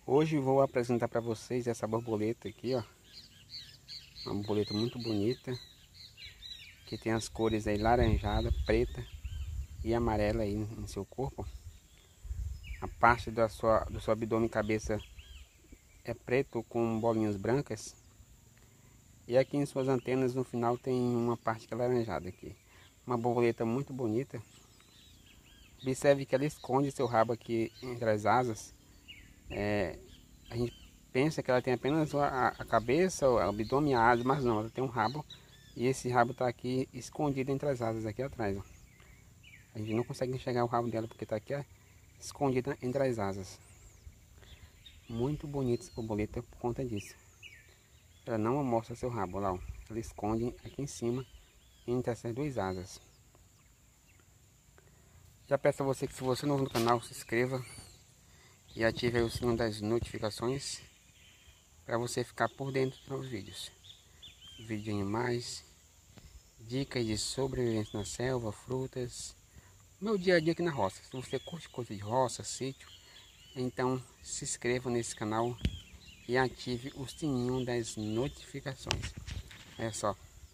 Hoje vou apresentar para vocês essa borboleta aqui, ó. Uma borboleta muito bonita, que tem as cores aí laranjada, preta e amarela aí em seu corpo. A parte do seu abdômen e cabeça é preto com bolinhas brancas. E aqui em suas antenas no final tem uma parte que é laranjada aqui. Uma borboleta muito bonita. Observe que ela esconde seu rabo aqui entre as asas. A gente pensa que ela tem apenas a cabeça, o abdômen e a asa, mas não, ela tem um rabo. E esse rabo está aqui escondido entre as asas aqui atrás, ó. A gente não consegue enxergar o rabo dela porque está aqui, ó, escondida entre as asas. Muito bonita essa borboleta por conta disso. Ela não mostra seu rabo lá, ó. Ela esconde aqui em cima entre essas duas asas. Já peço a você que, se você é novo no canal, se inscreva e ative aí o sininho das notificações para você ficar por dentro dos novos vídeos. Vídeo de animais, dicas de sobrevivência na selva, frutas, meu dia a dia aqui na roça. Se você curte coisa de roça, sítio, então se inscreva nesse canal e ative o sininho das notificações. Olha só,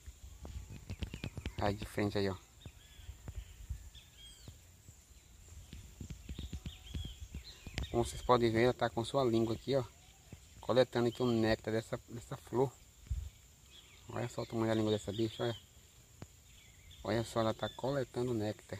aí de frente aí, ó. Como vocês podem ver, ela está com sua língua aqui, ó, coletando aqui o néctar dessa flor. Olha só o tamanho da língua dessa bicha, olha. Olha só, ela está coletando néctar.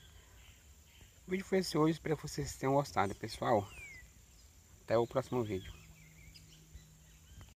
O vídeo foi esse hoje, espero que vocês tenham gostado, pessoal. Até o próximo vídeo.